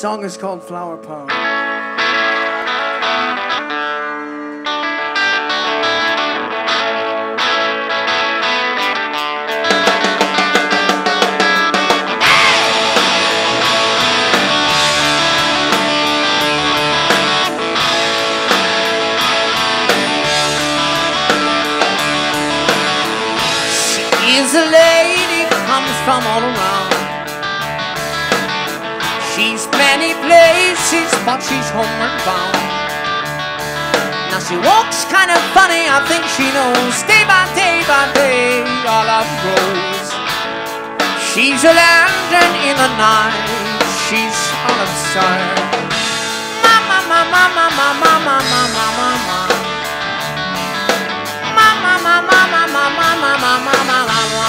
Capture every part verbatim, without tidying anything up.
song is called Flower Power. She's a lady, comes from all around. She's many places, but she's homeward bound. Now she walks kind of funny, I think she knows. Day by day by day, our love grows. She's a lantern in the night, she's on the side. Mama, mama, mama, mama, mama, mama, mama. Mama, mama, mama, mama, mama, mama, mama.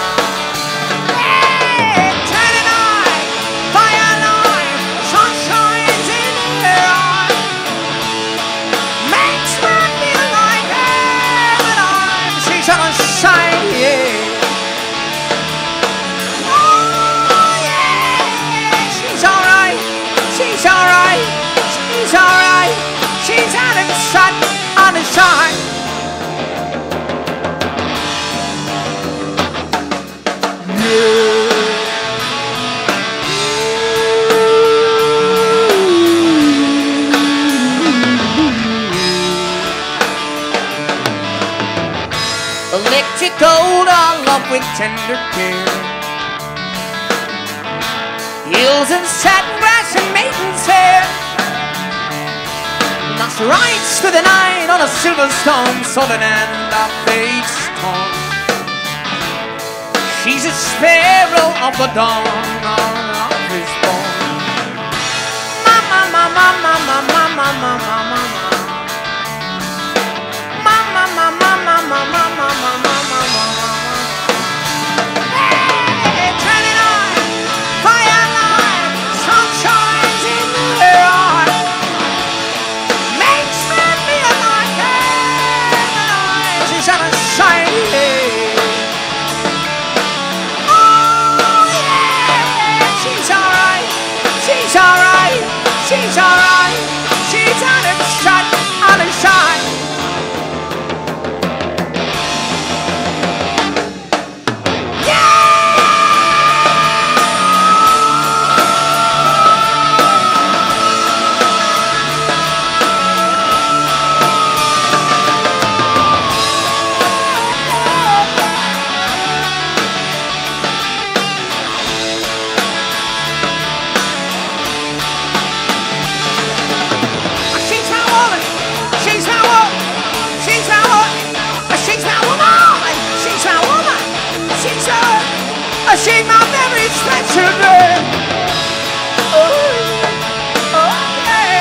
Electric gold, all love with tender care. Hills and satin grass and maiden's hair. Now she rides through the night on a silver stone, southern and our fate's torn. She's a sparrow of the dawn, our love is born. Mama, mama, mama, mama, mama, mama. Mama, mama, mama, mama, mama, mama, mama. Hey, turn it on, fire line, sun shines in her eye. Makes me feel like heaven. She's on a shine. Oh yeah, she's alright, she's alright, she's alright. She's on a shot, on a shot. She's my very special girl. Oh, oh yeah.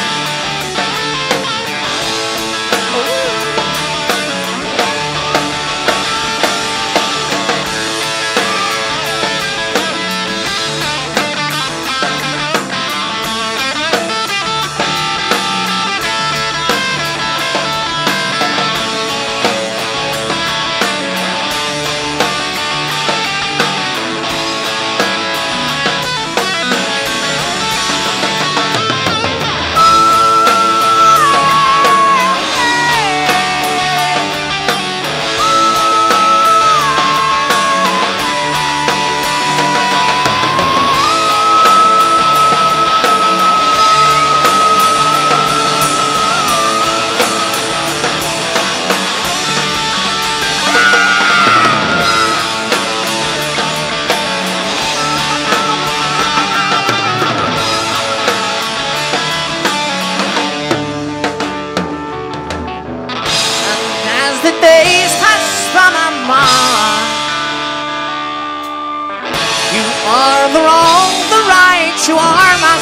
The days pass by my mind. You are the wrong, the right, you are my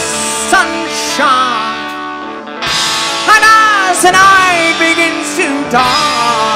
sunshine. And as the night begins to dawn,